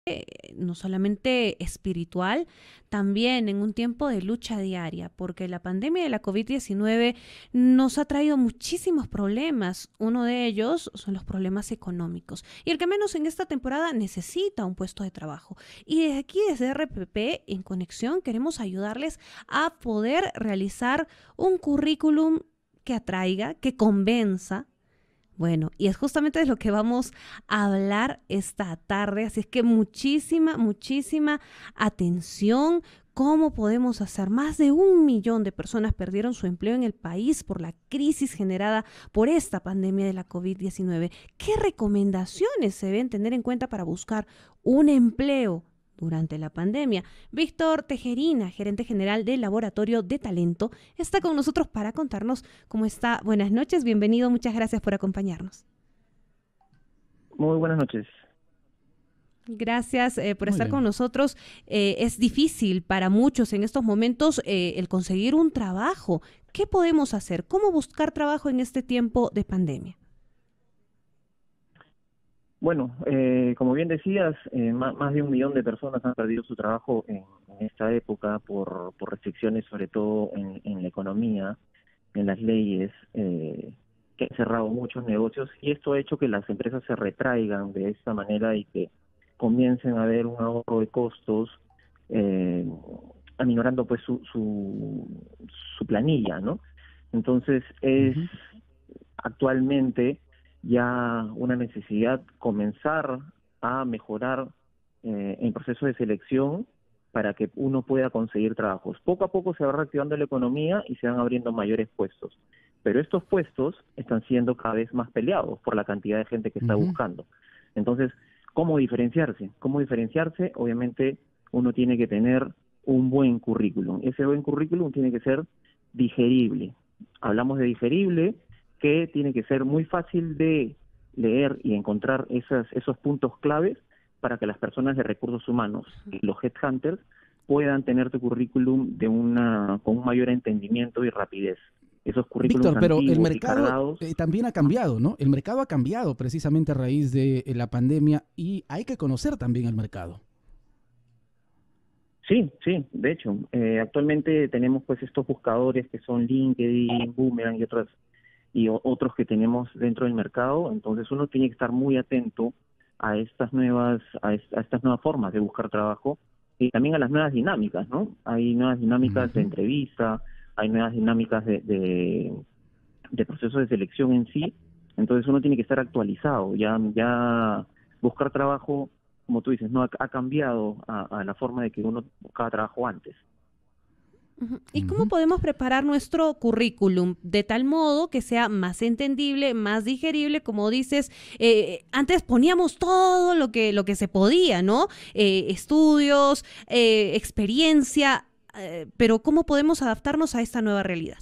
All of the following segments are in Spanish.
no solamente espiritual, también en un tiempo de lucha diaria, porque la pandemia de la COVID-19 nos ha traído muchísimos problemas. Uno de ellos son los problemas económicos. Y el que menos en esta temporada necesita un puesto de trabajo. Y desde aquí, desde RPP, en Conexión, queremos ayudarles a poder realizar un currículum que atraiga, que convenza. Bueno, y es justamente de lo que vamos a hablar esta tarde, así es que muchísima atención. ¿Cómo podemos hacer? Más de 1 millón de personas perdieron su empleo en el país por la crisis generada por esta pandemia de la COVID-19. ¿Qué recomendaciones se deben tener en cuenta para buscar un empleo durante la pandemia? Víctor Tejerina, gerente general del Laboratorio de Talento, está con nosotros para contarnos cómo está. Buenas noches, bienvenido, muchas gracias por acompañarnos. Muy buenas noches. Gracias por Muy estar con bien. nosotros. Es difícil para muchos en estos momentos el conseguir un trabajo. ¿Qué podemos hacer? ¿Cómo buscar trabajo en este tiempo de pandemia? Bueno, como bien decías, más de 1 millón de personas han perdido su trabajo en esta época por restricciones, sobre todo en la economía, en las leyes, que han cerrado muchos negocios, y esto ha hecho que las empresas se retraigan de esta manera y que comiencen a ver un ahorro de costos, eh, aminorando pues su planilla, ¿no? Entonces es Ujú. actualmente ya una necesidad comenzar a mejorar el proceso de selección para que uno pueda conseguir trabajos. Poco a poco se va reactivando la economía y se van abriendo mayores puestos, pero estos puestos están siendo cada vez más peleados por la cantidad de gente que está Ujú. buscando. Entonces, ¿cómo diferenciarse? ¿Cómo diferenciarse? Obviamente uno tiene que tener un buen currículum. Ese buen currículum tiene que ser digerible. Hablamos de digerible, que tiene que ser muy fácil de leer y encontrar esos puntos claves para que las personas de recursos humanos y los headhunters puedan tener tu currículum con un mayor entendimiento y rapidez. Esos currículums Víctor, pero el antiguos y mercado cargados. también ha cambiado, ¿no? El mercado ha cambiado precisamente a raíz de la pandemia y hay que conocer también el mercado. Sí, sí, de hecho, actualmente tenemos pues estos buscadores que son LinkedIn, Boomerang y otros que tenemos dentro del mercado. Entonces uno tiene que estar muy atento a estas nuevas formas de buscar trabajo y también a las nuevas dinámicas, ¿no? Hay nuevas dinámicas de Ujú. entrevista, hay nuevas dinámicas de proceso de selección en sí. Entonces uno tiene que estar actualizado. Ya buscar trabajo, como tú dices, no ha cambiado a la forma de que uno buscaba trabajo antes. Ujú. ¿Y cómo Ujú. podemos preparar nuestro currículum de tal modo que sea más entendible, más digerible? Como dices, antes poníamos todo lo que se podía, ¿no? Estudios, experiencia, pero ¿cómo podemos adaptarnos a esta nueva realidad?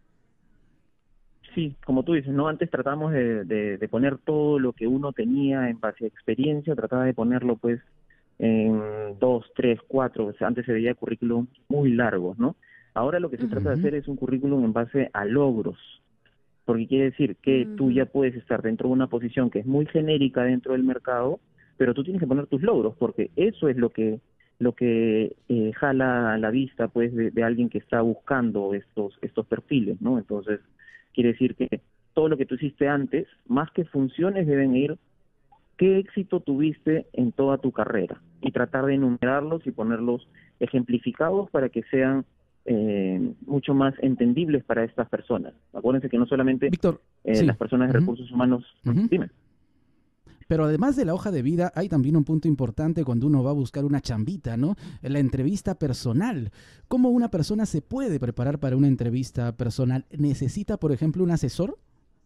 Sí, como tú dices, ¿no? Antes tratamos de poner todo lo que uno tenía en base a experiencia, trataba de ponerlo pues en 2, 3, 4. O sea, antes se veía currículum muy largos, ¿no? Ahora lo que se trata de Ujú. hacer es un currículum en base a logros, porque quiere decir que tú ya Ujú. puedes estar dentro de una posición que es muy genérica dentro del mercado, pero tú tienes que poner tus logros, porque eso es lo que jala a la vista pues de alguien que está buscando estos perfiles, ¿no? Entonces quiere decir que todo lo que tú hiciste antes, más que funciones, deben ir qué éxito tuviste en toda tu carrera y tratar de enumerarlos y ponerlos ejemplificados para que sean mucho más entendibles para estas personas. Acuérdense que no solamente Víctor, las sí. personas de Ujú. recursos humanos. Ujú. Dime. Pero además de la hoja de vida, hay también un punto importante cuando uno va a buscar una chambita, ¿no? La entrevista personal. ¿Cómo una persona se puede preparar para una entrevista personal? ¿Necesita, por ejemplo, un asesor?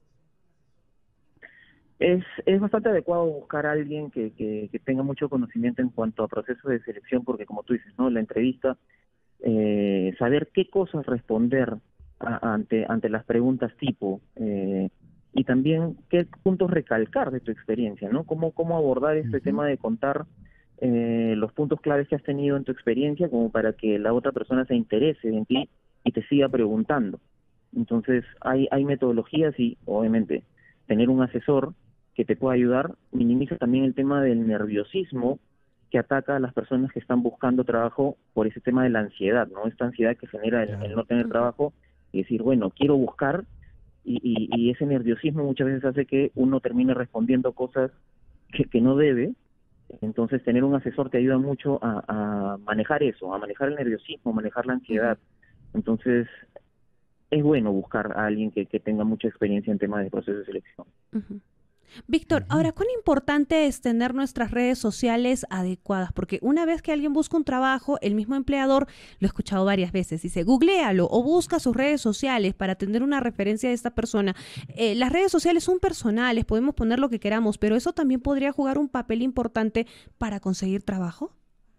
Es bastante adecuado buscar a alguien que tenga mucho conocimiento en cuanto a procesos de selección, porque como tú dices, ¿no? La entrevista, saber qué cosas responder ante las preguntas tipo, y también qué puntos recalcar de tu experiencia, ¿no? Cómo abordar este Ujú. tema de contar los puntos claves que has tenido en tu experiencia como para que la otra persona se interese en ti y te siga preguntando. Entonces, hay metodologías y, obviamente, tener un asesor que te pueda ayudar minimiza también el tema del nerviosismo que ataca a las personas que están buscando trabajo por ese tema de la ansiedad, ¿no? Esta ansiedad que genera el no tener trabajo y decir, bueno, quiero buscar, y ese nerviosismo muchas veces hace que uno termine respondiendo cosas que no debe. Entonces tener un asesor te ayuda mucho a manejar eso, a manejar el nerviosismo, a manejar la ansiedad. Entonces es bueno buscar a alguien que tenga mucha experiencia en temas de procesos de selección. Víctor, ahora, ¿cuán importante es tener nuestras redes sociales adecuadas? Porque una vez que alguien busca un trabajo, el mismo empleador, lo he escuchado varias veces, dice, googléalo o busca sus redes sociales para tener una referencia de esta persona. Las redes sociales son personales, podemos poner lo que queramos, pero eso también podría jugar un papel importante para conseguir trabajo.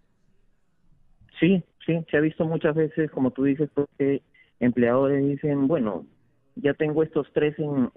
Sí, se ha visto muchas veces, como tú dices, porque empleadores dicen, bueno, ya tengo estos tres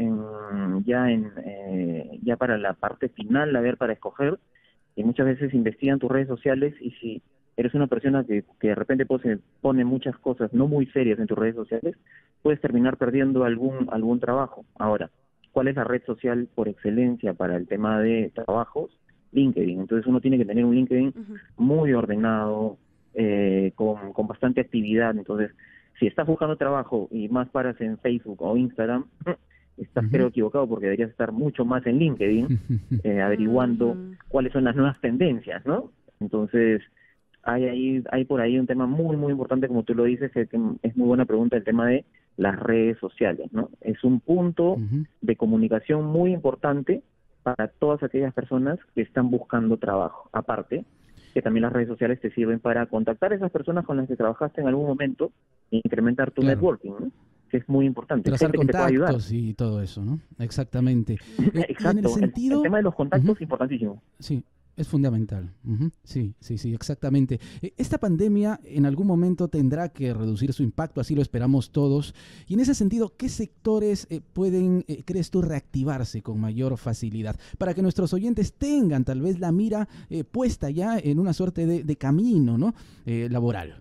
ya para la parte final, a ver, para escoger, y muchas veces investigan tus redes sociales, y si eres una persona que de repente pone muchas cosas no muy serias en tus redes sociales, puedes terminar perdiendo algún trabajo. Ahora, ¿cuál es la red social por excelencia para el tema de trabajos? LinkedIn. Entonces uno tiene que tener un LinkedIn muy ordenado, con bastante actividad. Entonces, si estás buscando trabajo y más paras en Facebook o Instagram, estás creo equivocado, porque deberías estar mucho más en LinkedIn averiguando cuáles son las nuevas tendencias, ¿no? Entonces, hay por ahí un tema muy, muy importante, como tú lo dices, que es muy buena pregunta, el tema de las redes sociales, ¿no? Es un punto de comunicación muy importante para todas aquellas personas que están buscando trabajo. Aparte, que también las redes sociales te sirven para contactar a esas personas con las que trabajaste en algún momento e incrementar tu networking, ¿no? Que es muy importante. Trazar contactos y todo eso, ¿no? Exactamente. Exacto. En el sentido... el tema de los contactos es importantísimo. Sí, es fundamental. Sí, exactamente. Esta pandemia en algún momento tendrá que reducir su impacto, así lo esperamos todos. Y en ese sentido, ¿qué sectores pueden, crees tú, reactivarse con mayor facilidad? Para que nuestros oyentes tengan tal vez la mira puesta ya en una suerte de camino, ¿no? Laboral.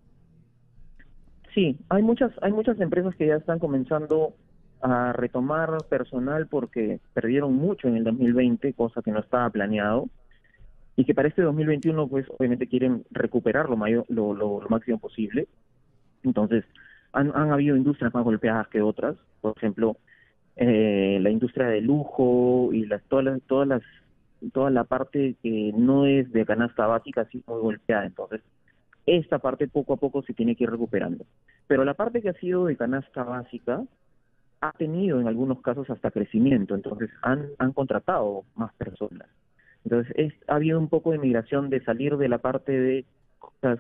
Sí, hay muchas empresas que ya están comenzando a retomar personal porque perdieron mucho en el 2020, cosa que no estaba planeado, y que para este 2021 pues obviamente quieren recuperar lo máximo posible. Entonces han habido industrias más golpeadas que otras, por ejemplo la industria de lujo y toda la parte que no es de canasta básica, sí, muy golpeada. Entonces esta parte poco a poco se tiene que ir recuperando, pero la parte que ha sido de canasta básica ha tenido en algunos casos hasta crecimiento. Entonces han contratado más personas. Entonces ha habido un poco de migración de salir de la parte de cosas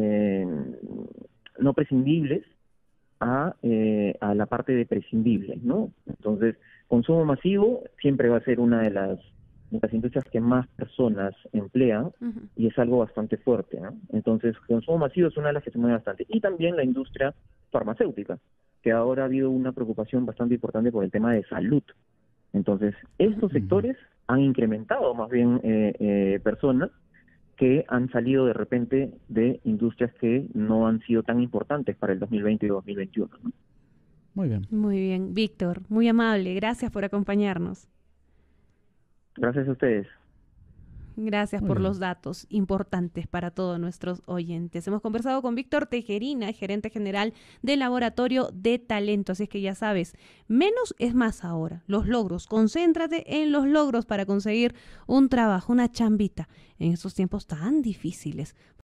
no prescindibles a la parte de prescindibles, ¿no? Entonces, consumo masivo siempre va a ser una de las industrias que más personas emplean, y es algo bastante fuerte, ¿no? Entonces, consumo masivo es una de las que se mueve bastante. Y también la industria farmacéutica, que ahora ha habido una preocupación bastante importante por el tema de salud. Entonces, estos sectores han incrementado más bien personas que han salido de repente de industrias que no han sido tan importantes para el 2020 y 2021, ¿no? Muy bien. Muy bien, Víctor, muy amable. Gracias por acompañarnos. Gracias a ustedes. Gracias por los datos importantes para todos nuestros oyentes. Hemos conversado con Víctor Tejerina, gerente general del Laboratorio de Talento. Así es que ya sabes, menos es más ahora. Los logros, concéntrate en los logros para conseguir un trabajo, una chambita en estos tiempos tan difíciles.